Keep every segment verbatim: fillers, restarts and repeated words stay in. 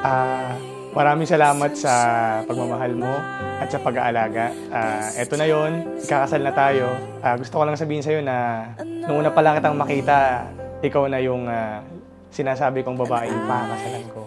Ah, maraming salamat sa pagmamahal mo at sa pag-aalaga. Ah, eto na yon, ikakasal na tayo. Ah, gusto ko lang sabihin sa'yo na nung una pa lang kitang makita, ikaw na yung ah, sinasabi kong babaeng pakakasalan ko.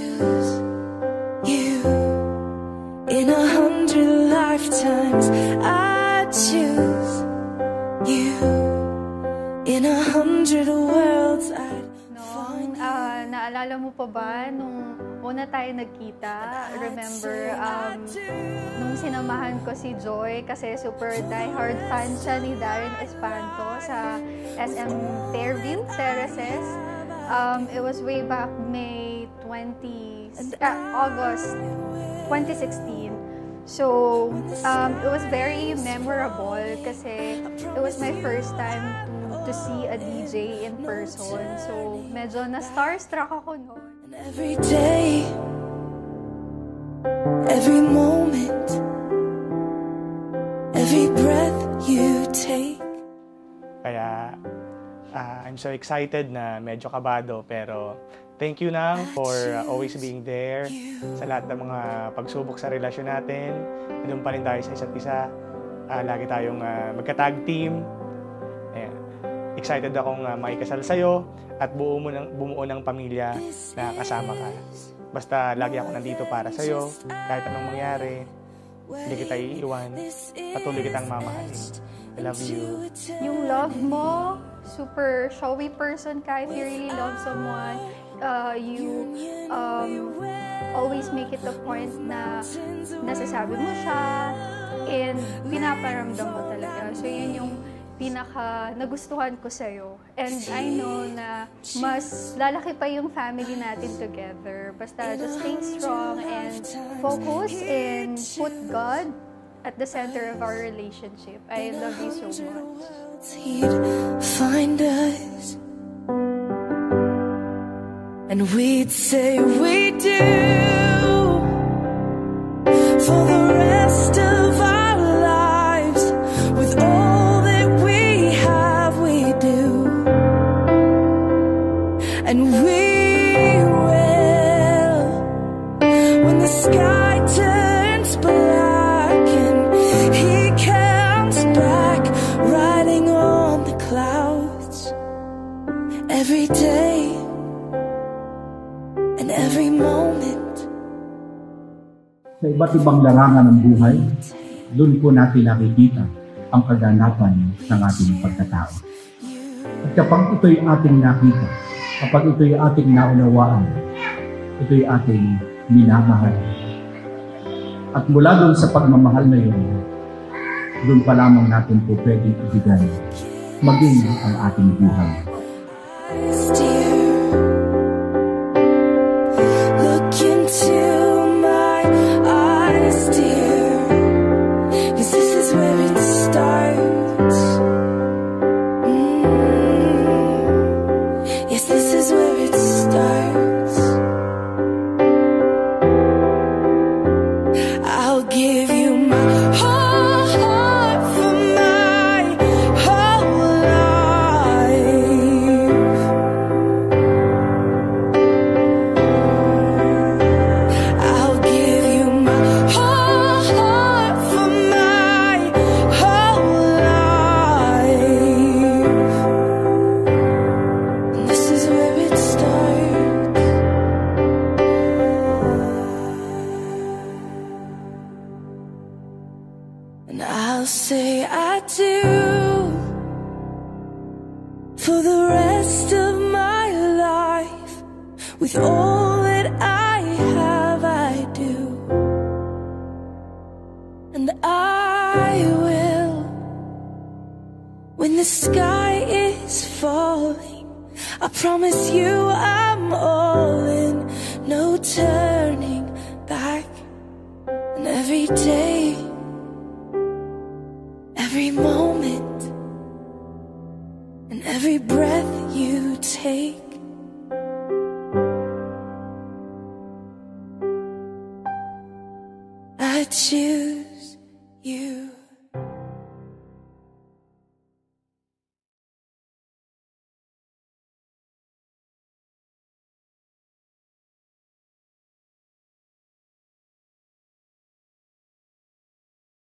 You, in a hundred lifetimes, I choose you. In a hundred worlds, I'd find you. Uh, naalala mo pa ba nung una tayo nagkita? Remember, um, nung sinamahan ko si Joy kasi super diehard fan siya ni Darren Espanto sa S M Fairview Terraces. Um, it was way back May twentieth, uh, August twenty sixteen. So, um, it was very memorable kasi it was my first time to, to see a D J in person. So, medyo na-starstruck ako noon. And every day, every moment, every breath you take. Kaya, uh, I'm so excited na medyo kabado, pero thank you nang for uh, always being there sa lahat ng mga pagsubok sa relasyon natin. Doon pa rin tayo sa isa't isa. Uh, lagi tayong uh, magka-tag team. Ayan. Excited akong uh, makikasal sa'yo at buo mo ng, bumuo ng pamilya na kasama ka. Basta lagi ako nandito para sa'yo. Kahit anong mangyari, hindi kita iiwan. Patuloy kitang mamahalin. I love you. Yung love mo, super showy person ka. If you really love someone, uh, you um, always make it a point na nasasabi mo siya and pinaparamdam mo talaga. So yun yung pinaka nagustuhan ko sa'yo. And I know na mas lalaki pa yung family natin together. Basta just stay strong and focus and put God at the center of our relationship. I love you so much. He'd find us, and we'd say we do for the rest of our lives. With all that we have, we do, and we will when the sky turns black and he comes back riding on the clouds. Every day and every moment. Sa iba't ibang larangan ng buhay, doon po natin nakikita ang kaganapan ng ating pagkatao. At kapag ito'y ating nakita, kapag ito'y ating naunawaan, ito'y ating minamahal. At mula doon sa pagmamahal na yun, doon pa lamang natin po pwedeng ibigay maging ang ating buhay. Look into my eyes, dear, 'cause this is where it starts. Mm. Yes, this is where it starts. I'll give you my whole heart for my whole life. I'll give you my whole heart for my whole life. And this is where it starts. And I'll say I do for the rest of my life. With all that I have, I do. And I will when the sky is falling. I promise you I'm all in, no turning back. And every day, every moment, and every breath you take, I choose